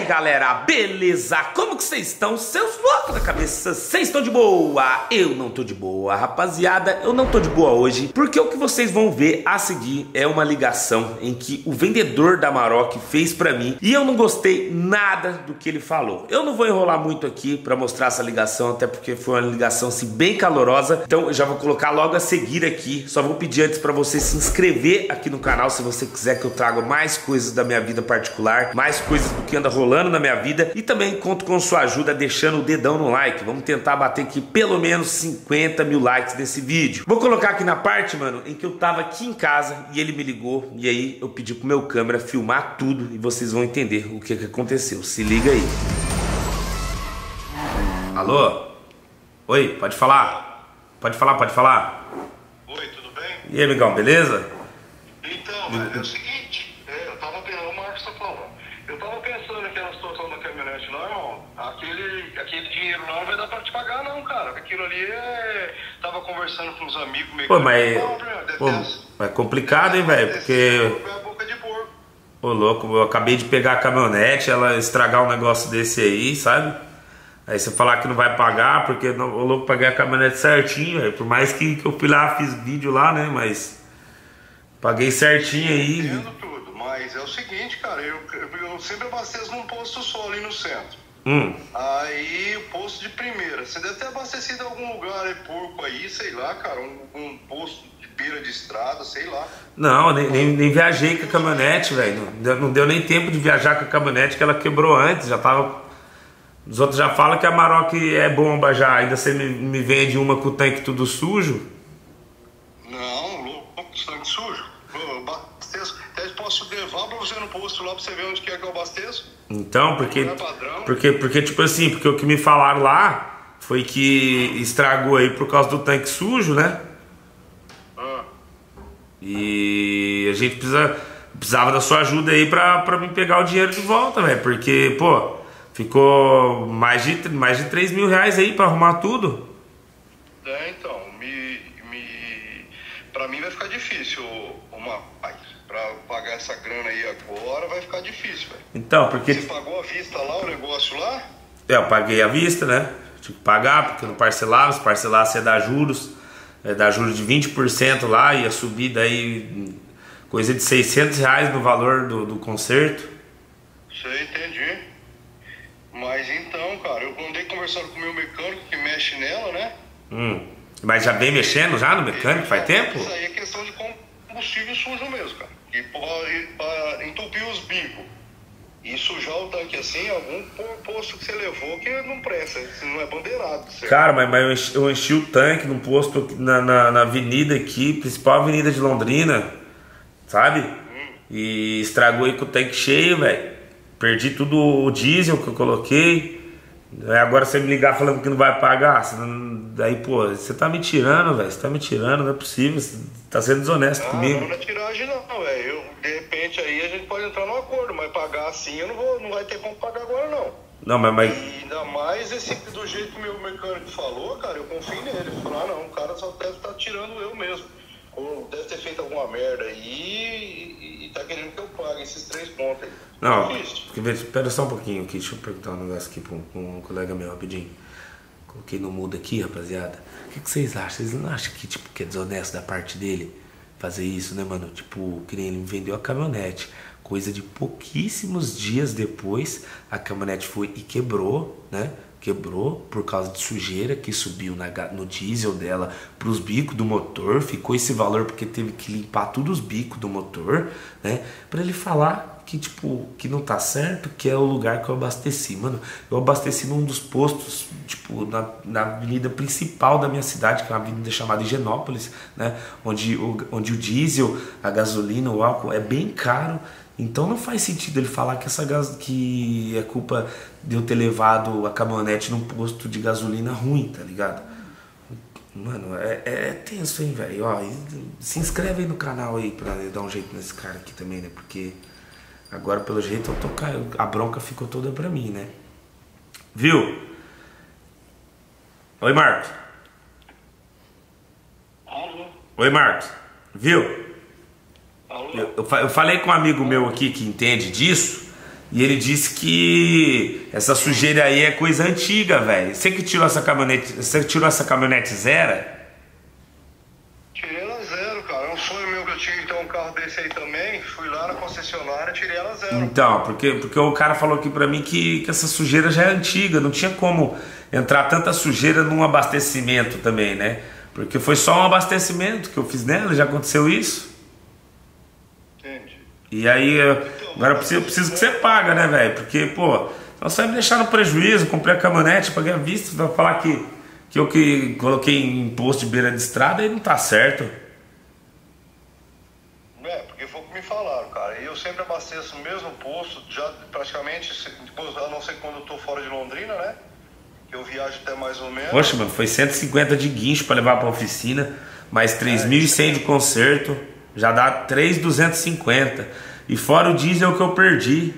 aí galera, beleza? Como que vocês estão? Seus loucos da cabeça, vocês estão de boa? Eu não tô de boa, rapaziada, eu não tô de boa hoje, porque o que vocês vão ver a seguir é uma ligação em que o vendedor da Amarok fez pra mim e eu não gostei nada do que ele falou. Eu não vou enrolar muito aqui pra mostrar essa ligação, até porque foi uma ligação assim bem calorosa, então eu já vou colocar logo a seguir aqui. Só vou pedir antes pra você se inscrever aqui no canal se você quiser que eu traga mais coisas da minha vida particular, mais coisas do que anda rolando na minha vida, e também conto com sua ajuda deixando o dedão no like. Vamos tentar bater aqui pelo menos 50 mil likes nesse vídeo. Vou colocar aqui na parte, mano, em que eu tava aqui em casa e ele me ligou, e aí eu pedi pro meu câmera filmar tudo e vocês vão entender o que aconteceu. Se liga aí. Alô? Oi, pode falar? Pode falar, pode falar. Oi, tudo bem? E aí, amigão, beleza? Então, velho, é o seguinte, eu tava pensando, o Marcos tá falando, eu tava pensando naquela situação da caminhonete lá, irmão, aquele dinheiro lá não vai dar pra te pagar não, cara, aquilo ali tava conversando com os amigos meio. Pô, mas é complicado, hein, velho, porque... boca de porco. Ô, louco, eu acabei de pegar a caminhonete, ela estragar um negócio desse aí, sabe? Aí você falar que não vai pagar, porque o louco paguei a caminhonete certinho, velho, por mais que eu fui lá, fiz vídeo lá, né, mas... Paguei certinho aí. Entendo tudo, mas é o seguinte, cara, eu sempre abasteço num posto só ali no centro. Aí o posto de primeira, você deve ter abastecido em algum lugar aí, porco aí, sei lá, cara, um posto de beira de estrada, sei lá. Não, nem viajei com a caminhonete, velho. Não deu nem tempo de viajar com a caminhonete, que ela quebrou antes, já tava... Os outros já falam que a Amarok é bomba já, ainda você me vende uma com o tanque tudo sujo. Não, louco, sangue sujo. Eu abasteço. Até posso levar pra você no posto lá pra você ver onde que é que eu abasteço. Então, porque tipo assim, porque o que me falaram lá foi que estragou aí por causa do tanque sujo, né? E a gente precisava da sua ajuda aí pra me pegar o dinheiro de volta, velho. Porque, pô, ficou mais de 3 mil reais aí pra arrumar tudo. É, então, pra mim vai ficar difícil, pra pagar essa grana aí agora vai ficar difícil, velho. Então, porque... Você pagou à vista lá o negócio lá? É, eu paguei à vista, né? Tive que pagar, porque eu não parcelava. Se parcelasse ia dar juros. Ia dar juros de 20% lá, ia subir daí coisa de 600 reais no valor do conserto. Sei, entendi. Mas então, cara, eu andei conversando com o meu mecânico que mexe nela, né? Mas já vem mexendo já no mecânico faz tempo? Isso aí é questão de combustível sujo mesmo, cara. E pra entupir os bicos e sujar o tanque assim, algum posto que você levou que não presta, não é bandeirado. Certo? Cara, mas eu enchi o tanque num posto na avenida aqui, principal avenida de Londrina, sabe? E estragou aí com o tanque cheio, velho. Perdi tudo o diesel que eu coloquei. Agora você me ligar falando que não vai pagar, daí, pô, você tá me tirando, velho. Você tá me tirando, não é possível. Você tá sendo desonesto comigo. Não é tiragem não, velho. De repente aí a gente pode entrar num acordo, mas pagar assim eu não vai ter como pagar agora não. Não, mas... E ainda mais do jeito que o meu mecânico falou, cara, eu confio nele. Ele falou, não, o cara só deve estar tirando eu mesmo. Ou deve ter feito alguma merda aí e tá querendo que eu pague esses 3 pontos aí. Não, espera só um pouquinho aqui, deixa eu perguntar um negócio aqui pra um colega meu rapidinho. Coloquei no mudo aqui, rapaziada. O que vocês acham? Vocês não acham que, tipo, que é desonesto da parte dele fazer isso, né, mano? Tipo, que nem ele me vendeu a caminhonete. Coisa de pouquíssimos dias depois, a caminhonete foi e quebrou, né? Quebrou por causa de sujeira que subiu no diesel dela pros bicos do motor. Ficou esse valor porque teve que limpar todos os bicos do motor, né? Pra ele falar que, tipo, que não tá certo, que é o lugar que eu abasteci. Mano, eu abasteci num dos postos, tipo, na avenida principal da minha cidade, que é uma avenida chamada Higienópolis, né? Onde o diesel, a gasolina, o álcool é bem caro. Então não faz sentido ele falar que é culpa de eu ter levado a caminhonete num posto de gasolina ruim, tá ligado? Mano, é tenso, hein, velho? Ó, se inscreve aí no canal aí pra dar um jeito nesse cara aqui também, né? Porque agora, pelo jeito, a bronca ficou toda pra mim, né? Viu? Oi, Marcos. Alô? Oi, Marcos. Viu? Alô? Eu falei com um amigo meu aqui que entende disso, E ele disse que essa sujeira aí é coisa antiga, velho. Você que tirou essa caminhonete, você tirou essa caminhonete zero? Tirei ela zero, cara. É um sonho meu que eu tinha então um carro desse aí também. Fui lá na concessionária, tirei ela zero. Então, porque o cara falou aqui pra mim que essa sujeira já é antiga, não tinha como entrar tanta sujeira num abastecimento também, né? Porque foi só um abastecimento que eu fiz nela, já aconteceu isso. Entendi. E aí, agora eu preciso que você paga, né, velho? Porque, pô, você vai me deixar no prejuízo, comprei a caminhonete, paguei a vista, vai falar que eu que coloquei em imposto de beira de estrada e não tá certo. Porque foi o que me falaram, cara. E eu sempre abasteço no mesmo posto, já praticamente, a não ser quando eu tô fora de Londrina, né? Eu viajo até mais ou menos. Poxa, mano, foi 150 de guincho pra levar pra oficina, mais 3.100 de conserto, já dá 3.250. E fora o diesel que eu perdi.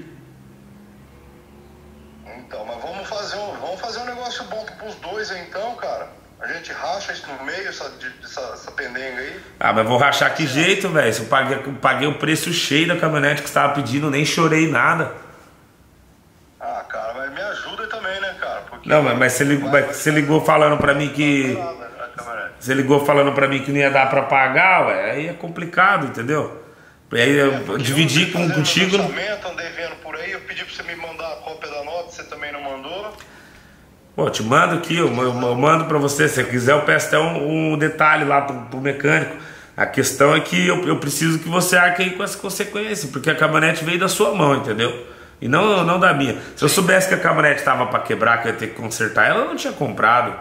Então, mas vamos fazer um negócio bom pros dois então, cara. A gente racha isso no meio, essa pendenga aí. Ah, mas vou rachar que jeito, velho? Se eu paguei o preço cheio da caminhonete que você tava pedindo, nem chorei nada. Ah, cara, mas me ajuda também, né, cara? Porque não, mas você ligou falando pra mim que... Você ligou falando pra mim que não ia dar pra pagar, ué, aí é complicado, entendeu? E aí eu dividi contigo... Andei vendo por aí, eu pedi pra você me mandar a cópia da nota, você também não mandou. Pô, te mando aqui, eu mando pra você, se você quiser eu peço até um detalhe lá pro mecânico. A questão é que eu preciso que você arque aí com essa consequência, porque a caminhonete veio da sua mão, entendeu? E não da minha. Se eu soubesse que a caminhonete estava para quebrar, que eu ia ter que consertar ela, eu não tinha comprado.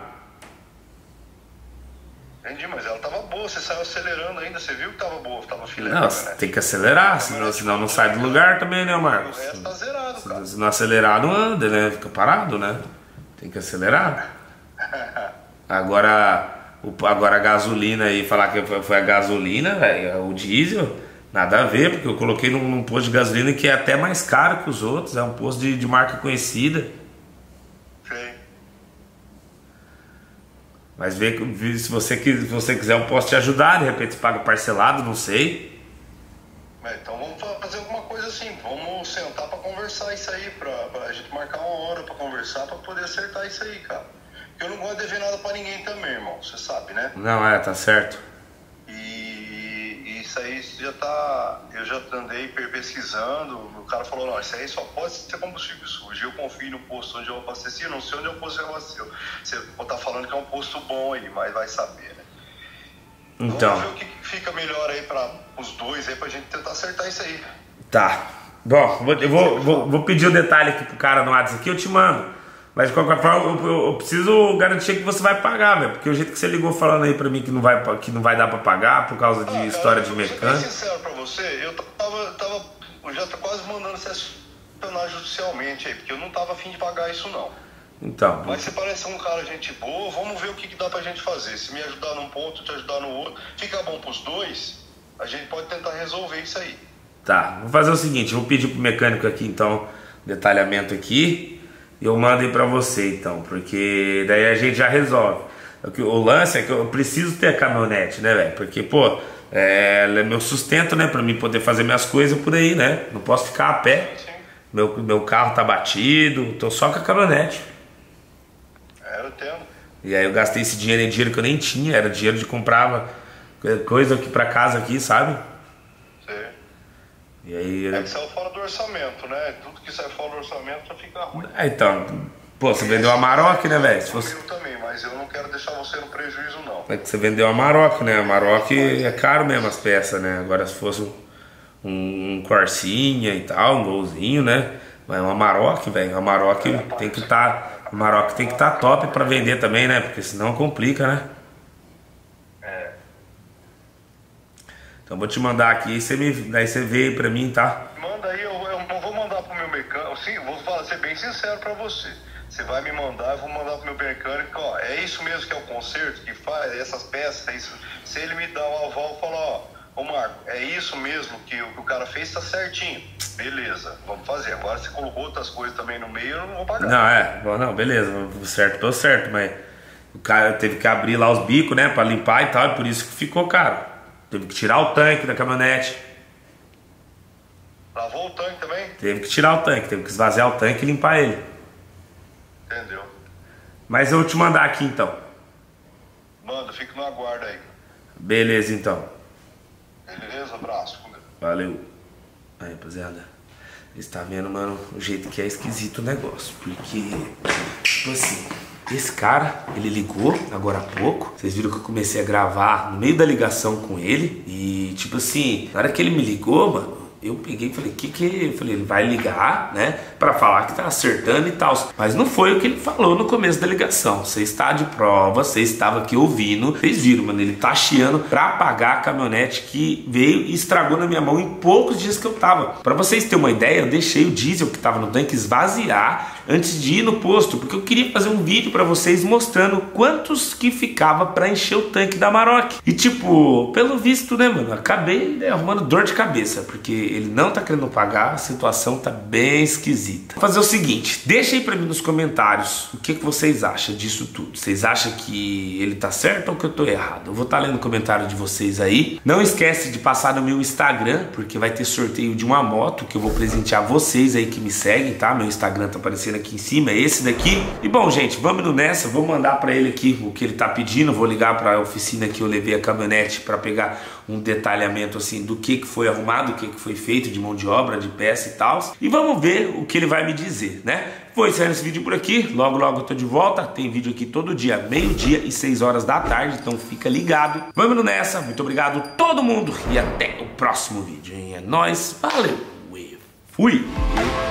Entendi, mas ela tava boa, você saiu acelerando ainda, você viu que tava boa, tava filé. Não, você tem que acelerar, senão não sai do lugar também, né, Marcos? O resto tá zerado, cara. Se não acelerar, não anda, né? Fica parado, né? Tem que acelerar. Agora a gasolina aí, falar que foi a gasolina, velho, o diesel, nada a ver, porque eu coloquei num posto de gasolina que é até mais caro que os outros, é um posto de marca conhecida. Sim. Mas se você quiser, eu posso te ajudar, de repente você paga parcelado, não sei. Então vamos fazer alguma coisa assim, vamos sentar pra conversar isso aí, pra gente marcar uma hora pra conversar, pra poder acertar isso aí, cara. Eu não gosto de dever nada pra ninguém também, irmão, você sabe, né? Não, tá certo. E isso aí eu já andei pesquisando, o cara falou, não, isso aí só pode ser combustível sujo. Eu confio no posto onde eu abasteci, não sei onde é o posto que abasteceu. Você tá falando que é um posto bom aí, mas vai saber, né? Então. Vamos ver o que fica melhor aí para os dois aí, pra gente tentar acertar isso aí. Tá. Bom, eu vou pedir o detalhe aqui pro cara no WhatsApp aqui, eu te mando. Mas de qualquer forma, eu preciso garantir que você vai pagar, velho. Porque o jeito que você ligou falando aí pra mim que não vai dar pra pagar por causa de história de mecânico. Eu vou ser sincero pra você, eu já tô quase mandando você acionar judicialmente aí, porque eu não tava afim de pagar isso não. Então. Mas você parece um cara gente boa, vamos ver o que dá pra gente fazer. Se me ajudar num ponto, te ajudar no outro, fica bom pros dois, a gente pode tentar resolver isso aí. Tá, vou fazer o seguinte, eu vou pedir pro mecânico aqui então, detalhamento aqui. E eu mando aí pra você então, porque daí a gente já resolve. O lance é que eu preciso ter a caminhonete, né, velho? Porque, pô, ela é meu sustento, né? Pra mim poder fazer minhas coisas por aí, né? Não posso ficar a pé. Sim. Meu carro tá batido, tô só com a caminhonete. Eu entendo. E aí eu gastei esse dinheiro em dinheiro que eu nem tinha, era dinheiro de comprar coisa aqui pra casa aqui, sabe? Sim. E aí... É que saiu fora do orçamento, né? Tudo que sai fora do orçamento já fica ruim. Então, pô, você vendeu a Amarok, né, velho? Eu também, mas eu não quero deixar você no prejuízo, não. É que você vendeu a Amarok, né? A Amarok é caro mesmo as peças, né? Agora se fosse um Corsinha e tal, um Golzinho, né? Mas uma Amarok, velho, a Amarok tem que estar top pra vender também, né? Porque senão complica, né? Então vou te mandar aqui, daí você vê aí pra mim, tá? Manda aí, eu vou mandar pro meu mecânico, sim, vou ser bem sincero pra você. Você vai me mandar, eu vou mandar pro meu mecânico, ó, é isso mesmo que é o conserto que faz, essas peças, é isso. Se ele me dá o aval, fala, ó, ô Marco, é isso mesmo que o cara fez, tá certinho. Beleza, vamos fazer. Agora você colocou outras coisas também no meio, eu não vou pagar. Não, beleza, certo, tô certo, mas o cara teve que abrir lá os bicos, né, pra limpar e tal, e por isso que ficou caro. Teve que tirar o tanque da caminhonete. Lavou o tanque também? Teve que tirar o tanque, teve que esvaziar o tanque e limpar ele. Entendeu. Mas eu vou te mandar aqui então. Manda, fica no aguardo aí. Beleza então. Beleza, abraço. Valeu. Aí, rapaziada. Você tá vendo, mano, o jeito que é esquisito o negócio. Porque, tipo assim, esse cara, ele ligou agora há pouco. Vocês viram que eu comecei a gravar no meio da ligação com ele. E, tipo assim, na hora que ele me ligou, mano, eu peguei e falei, eu falei, ele vai ligar, né, pra falar que tá acertando e tal. Mas não foi o que ele falou no começo da ligação. Você está de prova, você estava aqui ouvindo. Vocês viram, mano, ele tá chiando pra pagar a caminhonete que veio e estragou na minha mão em poucos dias que eu tava. Pra vocês terem uma ideia, eu deixei o diesel que tava no tanque esvaziar antes de ir no posto, porque eu queria fazer um vídeo pra vocês mostrando quantos que ficava pra encher o tanque da Amarok. E tipo, pelo visto, né, mano, acabei arrumando dor de cabeça, porque ele não tá querendo pagar, a situação tá bem esquisita. Vou fazer o seguinte, deixa aí pra mim nos comentários o que vocês acham disso tudo. Vocês acham que ele tá certo ou que eu tô errado? Eu vou estar lendo o comentário de vocês aí. Não esquece de passar no meu Instagram, porque vai ter sorteio de uma moto que eu vou presentear vocês aí que me seguem, tá? Meu Instagram tá aparecendo aqui em cima, é esse daqui. E bom, gente, vamos indo nessa. Vou mandar pra ele aqui o que ele tá pedindo. Vou ligar pra oficina que eu levei a caminhonete pra pegar um detalhamento assim do que foi arrumado, o que foi feito de mão de obra, de peça e tal. E vamos ver o que ele vai me dizer, né? Vou encerrar esse vídeo por aqui. Logo, logo eu tô de volta. Tem vídeo aqui todo dia, meio-dia e 6 horas da tarde. Então fica ligado. Vamos indo nessa. Muito obrigado a todo mundo. E até o próximo vídeo, hein? É nóis. Valeu. E fui.